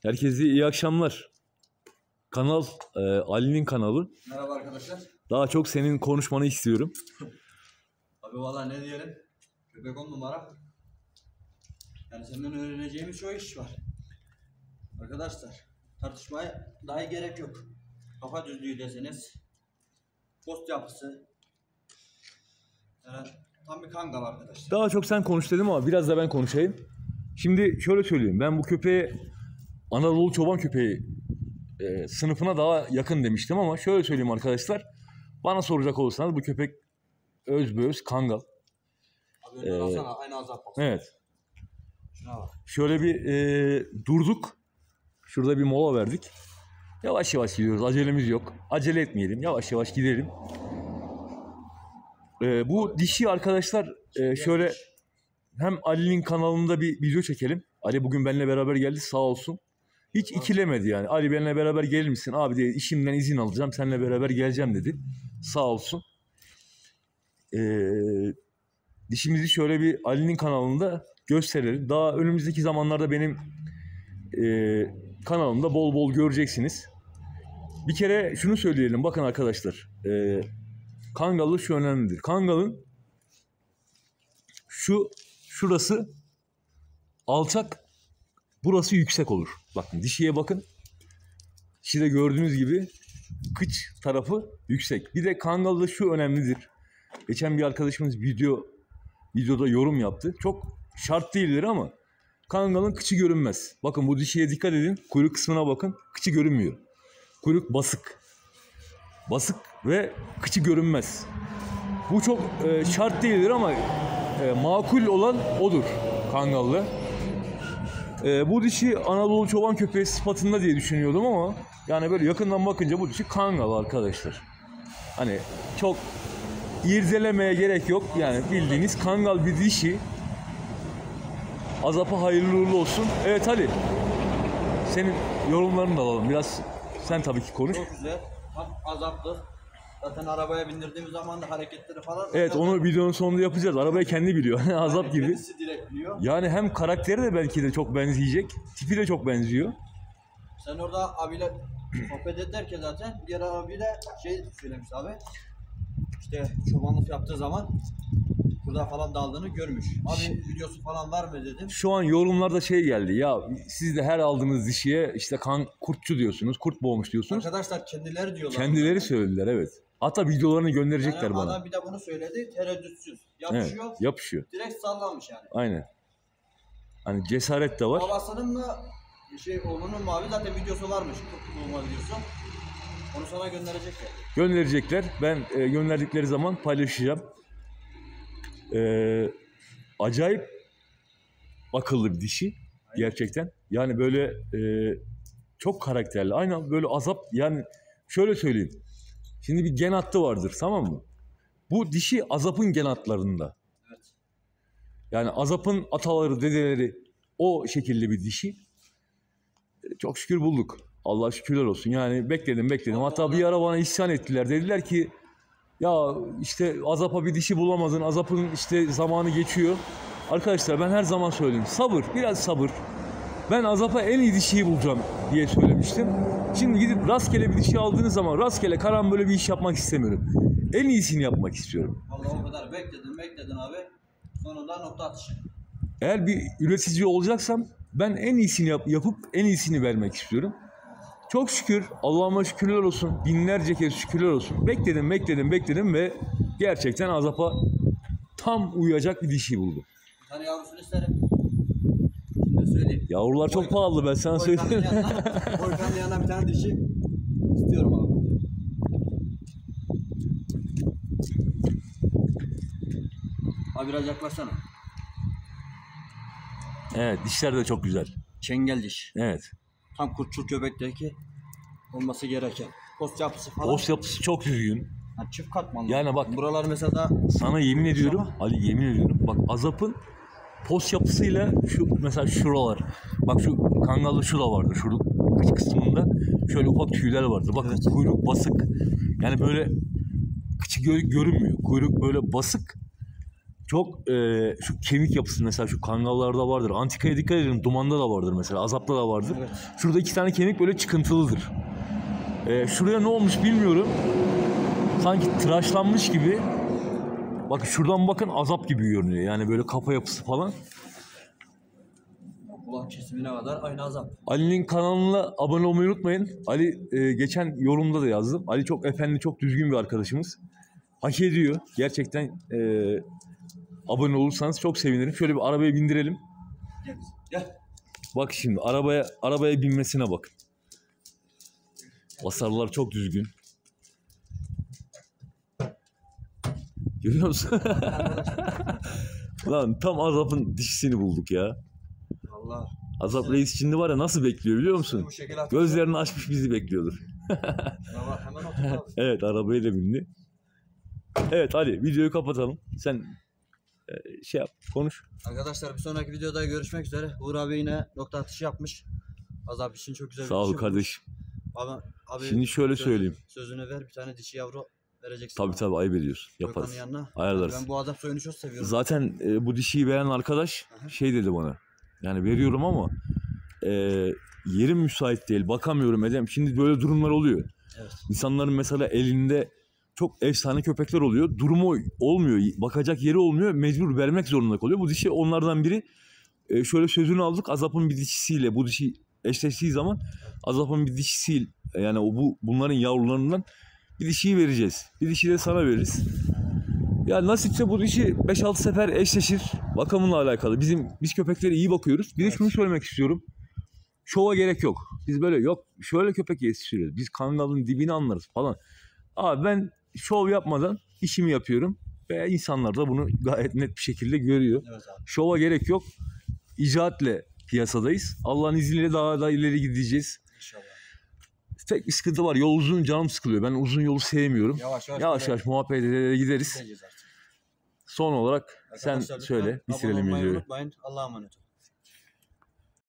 Herkese iyi akşamlar. Kanal Ali'nin kanalı. Merhaba arkadaşlar. Daha çok senin konuşmanı istiyorum. Abi valla ne diyelim? Köpek 10 numara. Yani senden öğreneceğimiz çok iş var. Arkadaşlar tartışmaya dahi gerek yok. Kafa düzlüğü deseniz, post yapısı. Yani tam bir kangal arkadaşlar. Daha çok sen konuş dedim ama biraz da ben konuşayım. Şimdi şöyle söyleyeyim. Ben bu köpeğe Anadolu çoban köpeği sınıfına daha yakın demiştim ama şöyle söyleyeyim arkadaşlar. Bana soracak olursanız bu köpek özbeöz kangal. Abi önden alsana, aynı azap bak. Evet. Şuna bak. Şöyle bir durduk. Şurada bir mola verdik. Yavaş yavaş gidiyoruz. Acelemiz yok. Acele etmeyelim. Yavaş yavaş gidelim. Bu dişi arkadaşlar şöyle hem Ali'nin kanalında bir video çekelim. Ali bugün benimle beraber geldi sağ olsun. Hiç ikilemedi yani. Ali benimle beraber gelir misin? Abi dedi işimden izin alacağım. Seninle beraber geleceğim dedi. Sağ olsun. Dişimizi şöyle bir Ali'nin kanalında gösterelim. Daha önümüzdeki zamanlarda benim kanalımda bol bol göreceksiniz. Bir kere şunu söyleyelim. Bakın arkadaşlar. Kangalı şu önemlidir. Kangalın şurası alçak, burası yüksek olur. Bakın dişiye bakın. Dişide gördüğünüz gibi kıç tarafı yüksek. Bir de kangalda şu önemlidir. Geçen bir arkadaşımız videoda yorum yaptı. Çok şart değildir ama kangalın kıçı görünmez. Bakın bu dişiye dikkat edin. Kuyruk kısmına bakın. Kıçı görünmüyor. Kuyruk basık. Basık ve kıçı görünmez. Bu çok şart değildir ama makul olan odur kangallı. Bu dişi Anadolu çoban köpeği sıfatında diye düşünüyordum ama yani böyle yakından bakınca bu dişi kangal arkadaşlar. Hani çok irdelemeye gerek yok. Yani bildiğiniz kangal bir dişi. Azap'a hayırlı uğurlu olsun. Evet Ali. Senin yorumlarını da alalım. Biraz sen tabii ki konuş. Çok güzel. Tam azaplı. Zaten arabaya bindirdiğimiz zaman da hareketleri falan. Evet onu videonun sonunda yapacağız. Arabayı kendi biliyor. Azap gibi. Kendisi direkt biliyor. Yani hem karakteri de belki de çok benzeyecek. Tipi de çok benziyor. Sen orada abiyle sohbet ederken zaten diğer abi de şey söylemiş abi. İşte çobanlık yaptığı zaman burada falan daldığını görmüş. Abi videosu falan var mı dedim. Şu an yorumlarda şey geldi. Ya siz de her aldığınız dişiye işte kurtçu diyorsunuz. Kurt boğmuş diyorsunuz. Arkadaşlar kendileri diyorlar. Kendileri söylediler evet. Hatta videolarını gönderecekler Yani bana. adam bir de bunu söyledi. Tereddütsüz. Yapışıyor. Evet, yapışıyor. Direkt sallamış yani. Aynen. Hani cesaret de var. Babasının mı oğlunun mu abi zaten videosu varmış. Kurt bulma videosu. Onu sana gönderecekler. Gönderecekler. Ben gönderdikleri zaman paylaşacağım. Acayip akıllı bir dişi. Gerçekten. Yani böyle çok karakterli. Aynen böyle azap yani şöyle söyleyeyim. Şimdi bir gen hattı vardır tamam mı? Bu dişi azapın gen hatlarında. Evet. Yani azapın ataları, dedeleri o şekilde bir dişi. Çok şükür bulduk. Allah şükürler olsun. Yani bekledim. Hatta bir ara bana isyan ettiler. Dediler ki ya işte azapa bir dişi bulamadın. Azapın işte zamanı geçiyor. Arkadaşlar ben her zaman söyledim. Sabır, biraz sabır. Ben azapa en iyi dişiyi bulacağım diye söylemiştim. Şimdi gidip rastgele bir dişi aldığınız zaman rastgele karambole bir iş yapmak istemiyorum. En iyisini yapmak istiyorum. Vallahi o kadar bekledin abi. Sonunda nokta atışı. Eğer bir üretici olacaksam ben en iyisini yapıp en iyisini vermek istiyorum. Çok şükür, Allah'ıma şükürler olsun, binlerce kez şükürler olsun. Bekledim ve gerçekten azapa tam uyacak bir dişi buldum. Bir tane yavrusunu isterim. Şimdi söyleyeyim. Yavrular çok pahalı ben sana söyleyeyim. Volkan'ın yanına bir tane dişi istiyorum abi. Abi biraz yaklaşsana. Evet, dişler de çok güzel. Çengel diş. Evet. Tam kurtçul göbekteki olması gereken. Post yapısı falan. Post yapısı çok düzgün. Yani çift katmanlı. Yani bak buralar mesela sana yemin ediyorum, Ali yemin ediyorum. Bak azapın post yapısıyla mesela şuralar. Bak şu kangalda şu da vardır. Şurada kıç kısmında şöyle ufak tüyler vardır. Bak evet. Kuyruk basık. Yani böyle kıçı görünmüyor. Kuyruk böyle basık. çok şu kemik yapısı mesela şu kangallarda vardır. Antikaya dikkat edin, dumanda da vardır mesela, azapta da vardır. Evet. Şurada 2 tane kemik böyle çıkıntılıdır. Şuraya ne olmuş bilmiyorum. Sanki tıraşlanmış gibi. Bak şuradan bakın, azap gibi görünüyor. Yani böyle kafa yapısı falan. Kulak kesimine kadar aynı azap. Ali'nin kanalına abone olmayı unutmayın. Ali geçen yorumda da yazdım. Ali çok efendi, çok düzgün bir arkadaşımız. Hak ediyor. Gerçekten abone olursanız çok sevinirim. Şöyle bir arabaya bindirelim. Gel kızım, gel. Bak şimdi arabaya binmesine bak. Basarlar çok düzgün. Görüyor musun? Lan tam Azap'ın dişisini bulduk ya. Allah. Azap Reis şimdi var ya nasıl bekliyor biliyor musun? Bu şekil atmış. Gözlerini açmış bizi bekliyordur. Baba hemen otur abi. Evet, arabaya da bindi. Evet Ali, videoyu kapatalım. Sen şey yap, konuş. Arkadaşlar bir sonraki videoda görüşmek üzere. Uğur abi yine nokta atışı yapmış. Azap için çok güzel bir Sağ ol dişi bulmuş. kardeşim. Abi Şimdi şöyle söyleyeyim. Sözünü ver, bir tane dişi yavru vereceksin. Tabii bana. tabii, ayıp ediyorsun. Gökhan'ın Yaparız. yanına. Ayarlarız. Ben bu azap soyunu çok seviyorum. Zaten bu dişiyi veren arkadaş şey dedi bana. Yani veriyorum ama yerim müsait değil. Bakamıyorum edem. Şimdi böyle durumlar oluyor. Evet. İnsanların mesela elinde çok efsane köpekler oluyor. Durumu olmuyor. Bakacak yeri olmuyor. Mecbur vermek zorunda kalıyor. Bu dişi onlardan biri. Şöyle sözünü aldık. Azap'ın bir dişisiyle bu dişi eşleştiği zaman Azap'ın bir dişisiyle, yani bunların yavrularından bir dişiyi vereceğiz. Bir dişi de sana veririz. Ya nasipse bu dişi 5-6 sefer eşleşir. Bakımınla alakalı. Biz köpeklere iyi bakıyoruz. Bir de şunu söylemek istiyorum. Şova gerek yok. Biz böyle yok şöyle köpek yetiştiriyoruz. Biz kangalın dibini anlarız falan. Abi ben şov yapmadan işimi yapıyorum. Ve insanlar da bunu gayet net bir şekilde görüyor. Evet abi. Şova gerek yok. İcraatle piyasadayız. Allah'ın izniyle daha da ileri gideceğiz. İnşallah. Tek bir sıkıntı var. Yol uzun, canım sıkılıyor. Ben uzun yolu sevmiyorum. Yavaş Yavaş yavaş muhabbet ederek gideriz. gideceğiz artık. Son olarak sen Arkadaşlar, söyle. lütfen Bitirelim abone olmayı videoyu. unutmayın. Allah'a emanet olun.